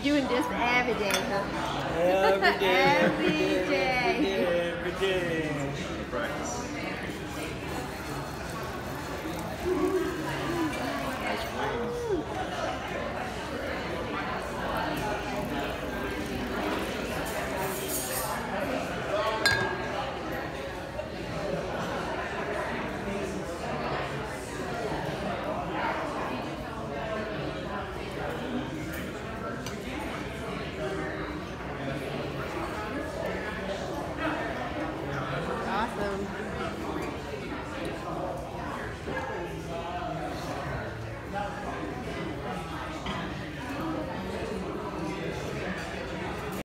doing this every day, huh? Every day, Every day. every day. Practice. Nice wings.